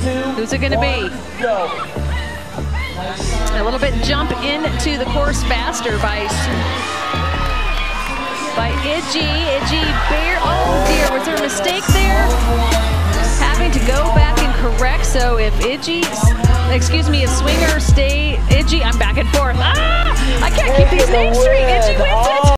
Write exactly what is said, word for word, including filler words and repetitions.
Who's it going to be? A little bit jump into the course faster by by Idji. Idji Bear. Oh dear, was there a mistake there? Having to go back and correct. So if Idji, excuse me, if Swinger stay Idji, I'm back and forth. Ah! I can't keep these names straight. Idji wins it.